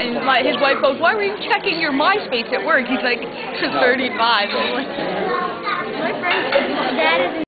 And his wife goes, why were you checking your MySpace at work? He's like, 35.